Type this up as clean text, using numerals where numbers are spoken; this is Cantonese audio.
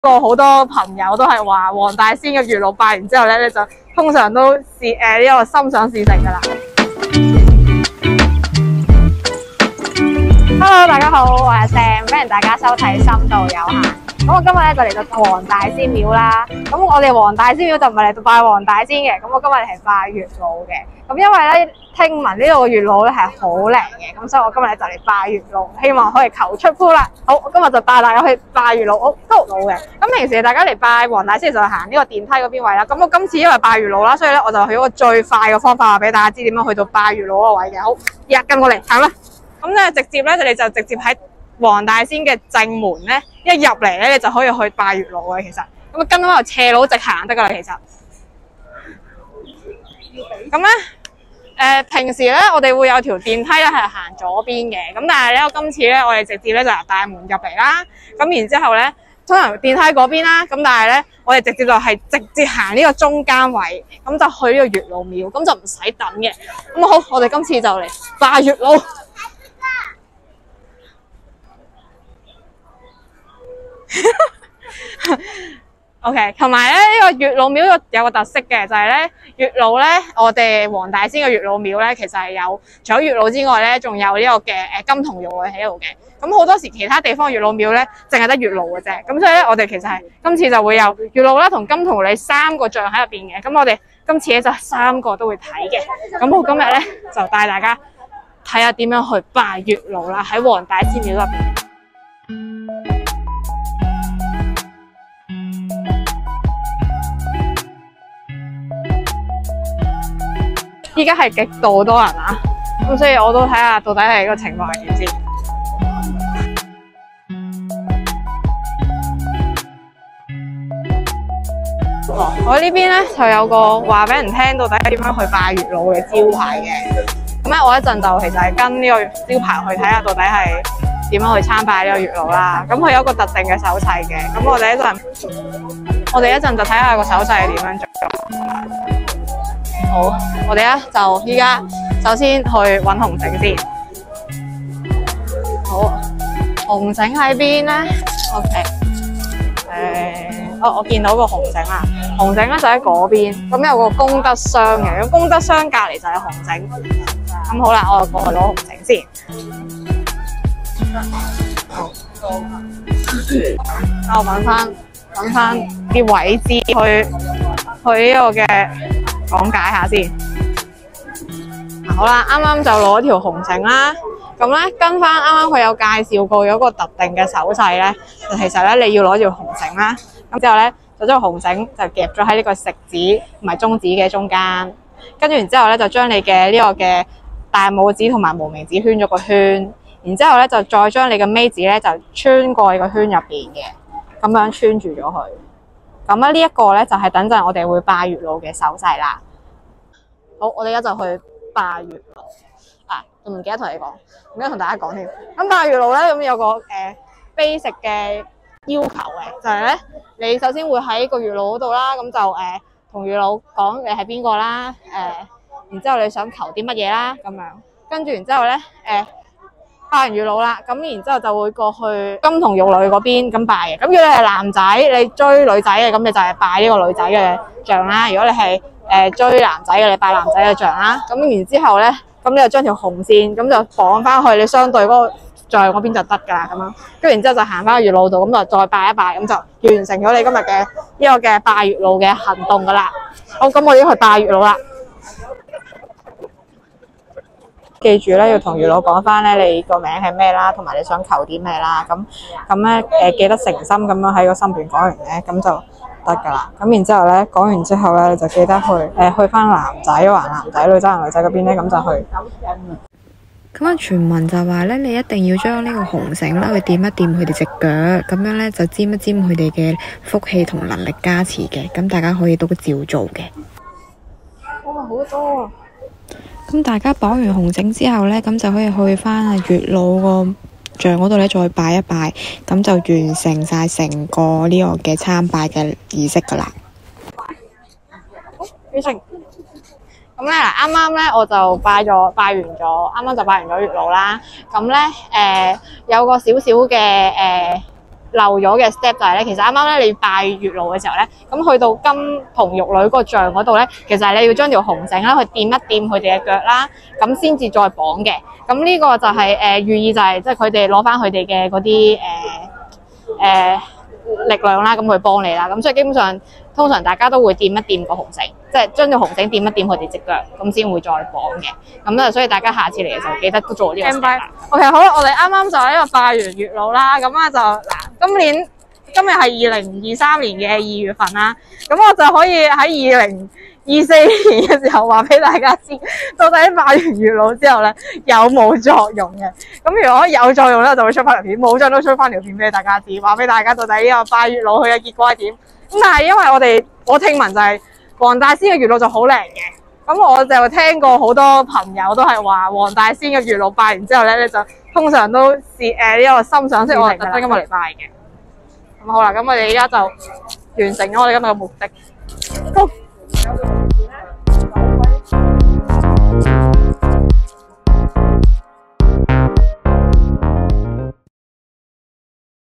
過好多朋友都係話黃大仙嘅月老拜完之後咧，你就通常都呢個心想事成噶啦。Hello， 大家好，我係 Sam， 歡迎大家收睇《深度有限》。咁我今日咧就嚟到黃大仙廟啦。咁我哋黃大仙廟就唔係嚟到拜黃大仙嘅，咁我今日係拜月老嘅。咁因為咧聽聞呢度嘅月老咧係好靈嘅，咁所以我今日咧就嚟拜月老，希望可以求出夫啦。好，我今日就帶大家去拜月老，都老嘅。咁平時大家嚟拜黃大仙就行呢個電梯嗰邊位啦。咁我今次因為拜月老啦，所以咧我就去一個最快嘅方法話俾大家知點樣去到拜月老嗰個位嘅。好，而家跟我嚟行啦。咁咧直接咧你就直接喺黃大仙嘅正門咧，一入嚟咧你就可以去拜月老嘅。其實咁跟翻條斜路直行得噶啦。其實咁咧平時咧我哋會有條電梯咧係行左邊嘅，咁但係咧今次咧我哋直接咧就由大門入嚟啦。咁然之後咧通常電梯嗰邊啦，咁但係咧我哋直接就係直接行呢個中間位，咁就去呢個月老廟，咁就唔使等嘅。咁好，我哋今次就嚟拜月老。OK， 同埋咧呢個月老廟有個特色嘅，就係咧月老咧，我哋黃大仙嘅月老廟咧，其實係有除咗月老之外咧，仲有呢個嘅金童玉女喺度嘅。咁好多時其他地方月老廟咧，淨係得月老嘅啫。咁所以咧，我哋其實係今次就會有月老啦同金童女三個像喺入邊嘅。咁我哋今次咧就三個都會睇嘅。咁我今日咧就帶大家睇下點樣去拜月老啦，喺黃大仙廟入邊。依家係極度多人啊，咁所以我都睇下到底係個情況係點先。我呢邊咧就有個話俾人聽到底點樣去拜月老嘅招牌嘅。咁咧我一陣就其實係跟呢個招牌去睇下到底係點樣去參拜呢個月老啦。咁佢有一個特定嘅手勢嘅，咁我哋一陣就睇下個手勢係點樣做。好，我哋咧就依家首先去揾紅繩先。好，紅繩喺邊咧 ？OK， 我見到個紅繩啦，紅繩咧就喺嗰邊，咁有個功德箱嘅，咁功德箱隔離就係紅繩。咁好啦，我就過去攞紅繩先。我揾翻啲位置去呢個嘅。講解下先。好啦，啱啱就攞條紅繩啦。咁咧跟翻啱啱佢有介紹過有一個特定嘅手勢咧，其實咧你要攞條紅繩啦。咁之後咧就將個紅繩就夾咗喺呢個食指同埋中指嘅中間，跟住然之後咧就將你嘅呢個嘅大拇指同埋無名指圈咗個圈，然之後咧就再將你嘅尾指咧就穿過去個圈入邊嘅，咁樣穿住咗佢。咁咧呢一個咧就係等陣我哋會拜月老嘅手勢啦。好，我哋而家就去拜月老。我唔記得同你講，唔記得同大家講添。咁拜月老咧咁有個basic 嘅要求嘅，就係咧你首先會喺個月老嗰度啦，咁就同月老講你係邊個啦，然之後你想求啲乜嘢啦咁樣，跟住然之後咧拜完月老啦，咁然之後就會過去金童玉女嗰邊咁拜嘅。咁如果你係男仔，你追女仔嘅，咁你就係拜呢個女仔嘅像啦。如果你係追男仔嘅，你拜男仔嘅像啦。咁然之後咧，咁你就將條紅線咁就綁翻去你相對嗰個像嗰邊就得噶啦，咁樣。跟住然之後就行翻去月老度，咁就再拜一拜，咁就完成咗你今日嘅呢個嘅拜月老嘅行動噶啦。好，咁我哋要去拜月老啦。記住咧，要同月老講翻咧，你個名係咩啦，同埋你想求啲咩啦。咁咧記得誠心咁樣喺個心段講完咧，咁就得噶啦。咁然之後咧講完之後咧，你就記得去翻男仔還男仔，女仔還女仔嗰邊咧，咁就去。 咁啊，傳聞就話咧，你一定要將呢個紅繩啦，去掂一掂佢哋隻腳，咁樣咧就沾一沾佢哋嘅福氣同能力加持嘅。咁大家可以都照做嘅。 哇，好多啊！ 咁大家綁完紅繩之後咧，咁就可以去翻月老個像嗰度咧，再拜一拜，咁就完成晒成個呢個嘅參拜嘅儀式噶啦。 完成。咁咧嗱，啱啱咧我就拜完咗，啱啱就拜完咗月老啦。咁咧有個少少嘅漏咗嘅 step 就係咧，其實啱啱咧你拜月老嘅時候咧，咁去到金童玉女嗰個像嗰度咧，其實你要將條紅繩啦去掂一掂佢哋嘅腳啦，咁先至再綁嘅。咁呢個就係寓意就係即係佢哋攞翻佢哋嘅嗰啲力量啦，咁去幫你啦。咁所以基本上通常大家都會掂一掂個紅繩，即係將條紅繩掂一掂佢哋隻腳，咁先會再綁嘅。咁啊，所以大家下次嚟嘅時候記得都做呢個 step 啦。OK， 好啦，我哋啱啱就喺度拜完月老啦，咁啊就嗱，今日係2023年嘅2月份啦，咁我就可以喺2024年嘅時候話俾大家知，到底拜完月老之後咧有冇作用嘅？咁如果有作用咧，就會出翻條片；冇作用都出翻條片俾大家知，話俾大家到底呢個拜月老佢嘅結果係點。咁但係因為我聽聞就係黃大仙嘅月老就好靈嘅，咁我就聽過好多朋友都係話黃大仙嘅月老拜完之後咧，你就通常都呢個心想識我係特登今日嚟拜嘅。咁好啦，咁我哋而家就完成咗我哋今日嘅目的。